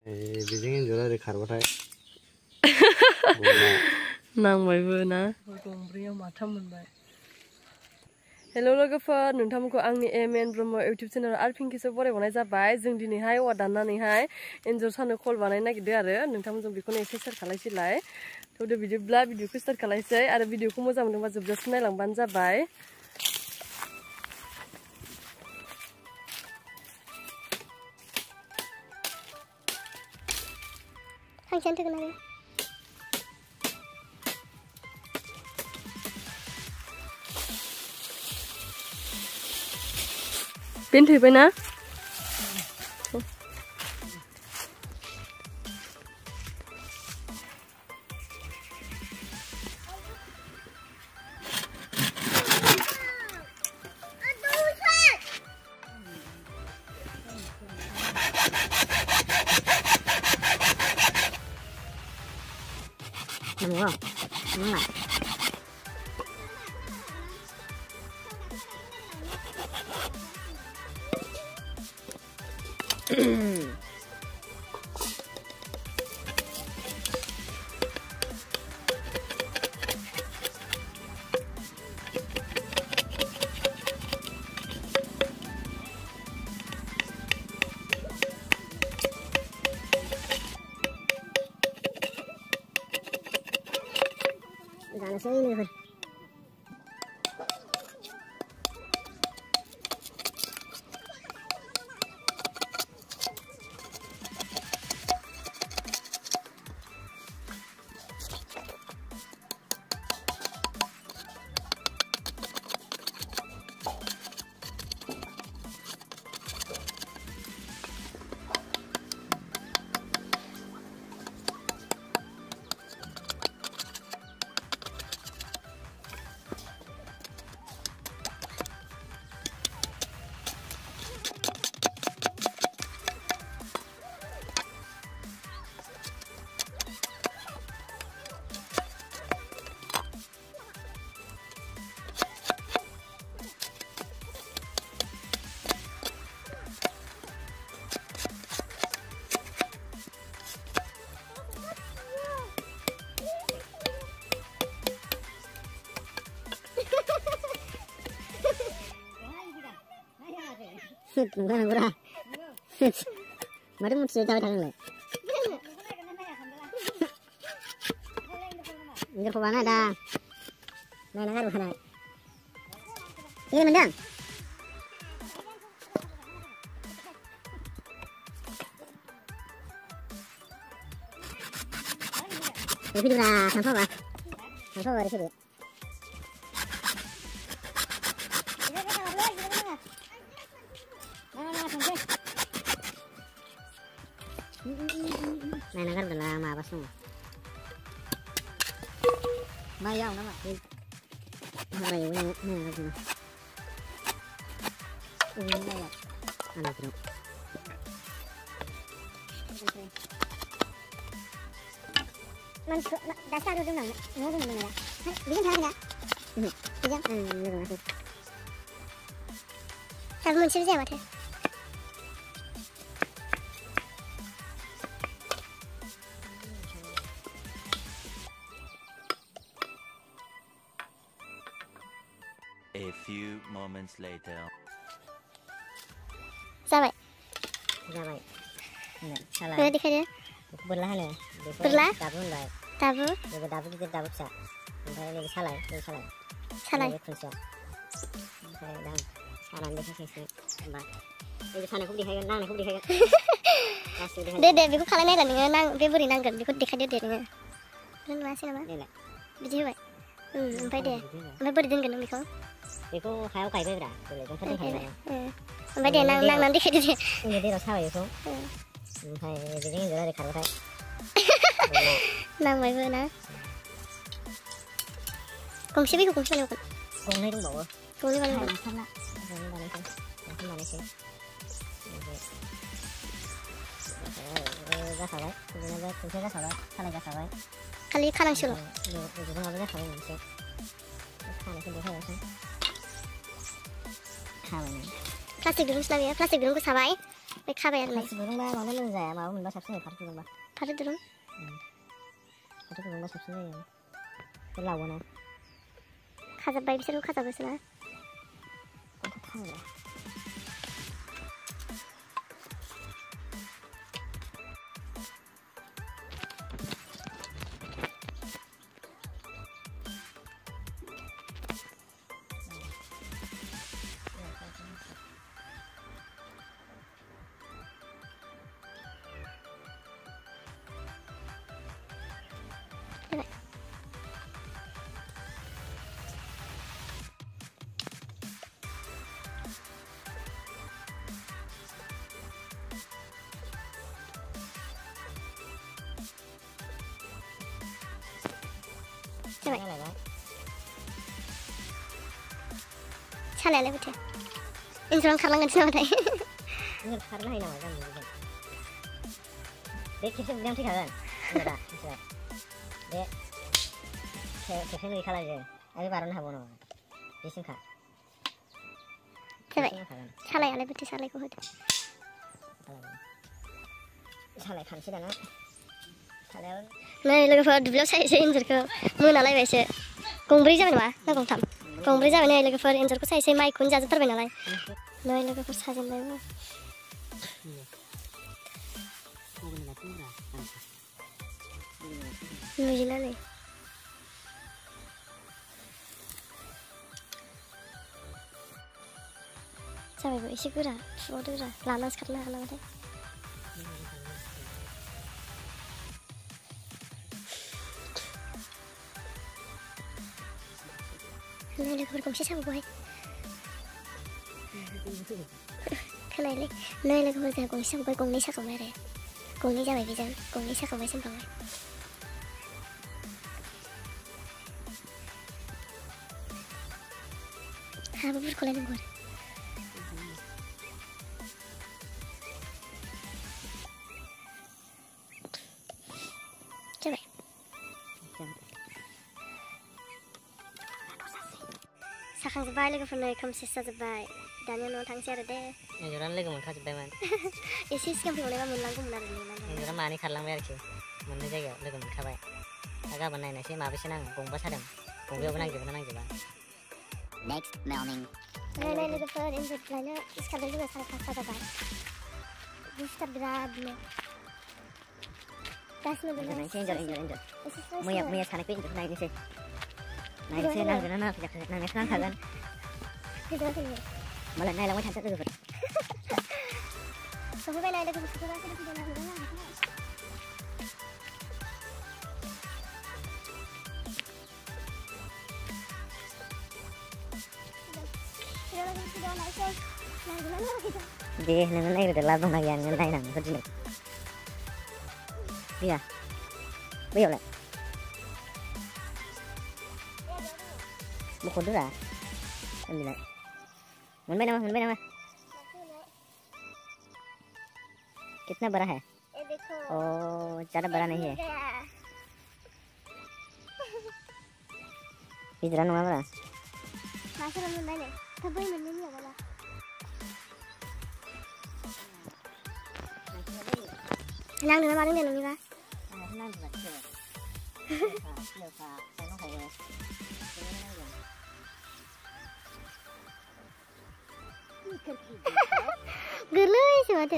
बेजों एन्जरा ओरै खारबाथाय नांबायबो ना गंब्रैयाव माथाम मोनबाय। हेल' लोगोफोर, नोंथांमोनखौ आंनि एम.एन. ब्रह्म इउटुब चेनेल आरो फिन खेबसे बरायबावनाय जाबाय। जों दिनैहाय औवा दाननानैहाय एन्जर सानो खल बानायनो नागिरदों आरो नोंथांमोनजों बेखौनो एसे शेयार खालायसैलाय। थौदो बिदिब्ला भिडिअखौ स्टार्ट खालायसै आरो भिडिअखौ मोजां मोनदोंबा जोबजासिम नायलांबानो जाबाय। हांसोआनो थोगोन आरो बेनो थैबायना? nunggu nunggu Jangan sini nih, nunggu mari muncul jauh tangan le. Ini kemana dah? Mana kan mana? Ini mendang. Ini dah sampai apa? Sampai apa sih? Này nó rất là mà bác xong mai dao nó mà đi hôm nay này nó gì đây là ăn được mình đã sao được nó được mình là đi cái thang đi chứ được sao mình sẽ mà thế. A few moments later. Sao vậy? Ra vậy. Nè, sao Rồi lại? đi khai đi. Bật lá này. Bật lá. Đạp luôn rồi. Đạp luôn. Rồi đạp cái đạp sạ. Đây lên sao lại? Lên sao lại? Sao lại? Không sạ. Đây đang. Sao làm đi khai. Mà. Đây sao này cũng đi khai, năng này cũng đi khai. Để vì có khả năng này là năng về body năng gần vì có đi khai để này. Nên mà xin mà. Đây lại. Đi chứ vậy. Phải để. Phải body đến gần vì không? Vì có khai quay với đã. Rồi lại cũng phát đi khai này. Phải để năng đi khai đi. Người đi đâu sao vậy không? Thầy vì những người đây khai thấy. Năng mấy vừa nè. Cùng sẽ biết cùng sao được. Cùng đây đúng bộ. Cùng đi vào luôn. Không lạ. Rồi vào đây xem. Không vào đây xem. Ra sao đấy? Chúng ta ra sao đấy? Sao lại ra sao đấy? Kali khả 싫어. 요즘 하면 잘 먹는데. 하나 근데 해야 돼. 하면. 플라스틱 누룽지 사와요. 플라스틱 누룽지 사와요. बे खाबाय आरो फाथो दुरुंबा माबा मोजां जाया माबा मोनबा साबसिन जायो फाथो दुरुंबा फाथो दुरुं साबसिन जायो बे लावोना खाजाबबाय बिसोरखौ खाजाबोसोना गथ' थांग्रा जाबाय सालायालाय बोथो इन्जुराव खारलांगोनसो नामाथाय नों खारनो हायो नामा गामियाव बे खेबसे बुनायावनो थैखागोन दा मिथिबाय बे खेबसे गैयै खालामजों आरो बारनो हाबाव नामा बेसिमखा जाबाय सालायालाय बोथो सालायखौ होदो सालाय खानसै दाना सालायाव नै लोगोफोर दुब्लियाव सायसै एन्जरखौ मोनालायबायसो गंब्रै जाबाय नामा ना गंथाम गंब्रै जाबाय नै लोगोफोर एन्जरखौ सायसै माइखौनो जाजोबथारबाय नालाय नै लोगोफोर साजेनबायबो नुयोना नै जाबायबो एसे गोरा थुबावदो गोरा लानासो खारनो हागोन नामाथाय नै लोगोफोर गंसे साबावहाय खोनायालै नै लोगोफोर जोंहा गंसे साबावबाय गंनै साखांबाय आरो गंनै जाबाय बेजों गंनै साखांबाय सोमखांबाय हाबो बुरख'लायनांगौ आरो जाबाय साखांजोब्बाय लोगोफोरनो खोमसि जाजोब्बाय दानिया न'आव थांसै आरो दे एन्जरानो लोगो मोनखाजोब्बायमोन एसे सिगां फैबावनायबा मोनलांगौमोन आरो नेनानै एन्जरा मानै खारलांबाय आरोखि मोननै जायगायाव लोगो मोनखाबाय दा गाबोन नायनोसै माबेसे नाङो गंबा सादों गंबायावबो नांजोबो ना नांजोबा Next morning. नै लोगोफोर एन्जर लायनो सिखारदों जोङो 5:30 जाबाय बुस्थुआ बिरादनो गासिनो नायनोसै एन्जर मैया सानायखौ एन्जरखौ नायनोसै नांगोना नाङाखै जाखो नांनायाथ' नांखागोन मालाय नायलांबाय थानोसै लोगोफोर सफैबाय नाय लोगोफोर सफैगासिनो फैदों नांगोना नाङाखै दे नोङो नायग्रोदो लाब दंना गैया नोङो नायनांगौ दिनै गैया बैयावलाय बख'दोरा उन्दैलाय मोनबाय नामा कितना बड़ा है ओ ज़्यादा बड़ा नहीं है गिदिरा नङा बारा मासेल' मोनबाय नै बै मोननैनि माबा नांदोंना मादों दे नोंनिबा गोरलैसो माथो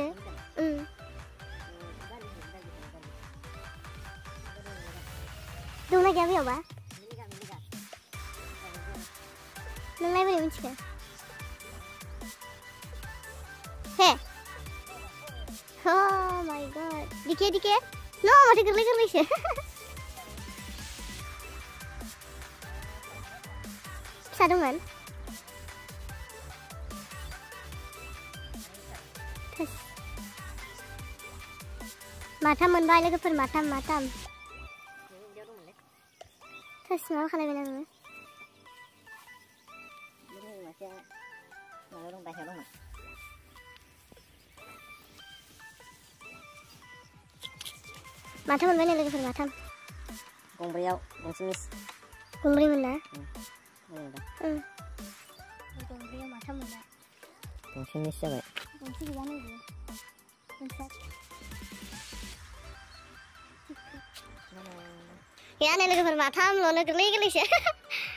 दंना गैया बेयावबा नोंलाय बोरै मिथिखो हे Oh my god. Dike. No, masih gerli sih. Sadungan. Terus. Matam moनबाय लोगोफोर matam. Terus mau खालामबाय नामा? माथाम मोनबाय नो लोगोफोर माथाम गंब्रैयाव गंसे मिस गंब्रै मोनना गंब्रैयाव माथाम मोनबाय गंसे मिस जाबाय गंसे गैया नै Ya, nih logofor matam, lo gourlay gourlayसो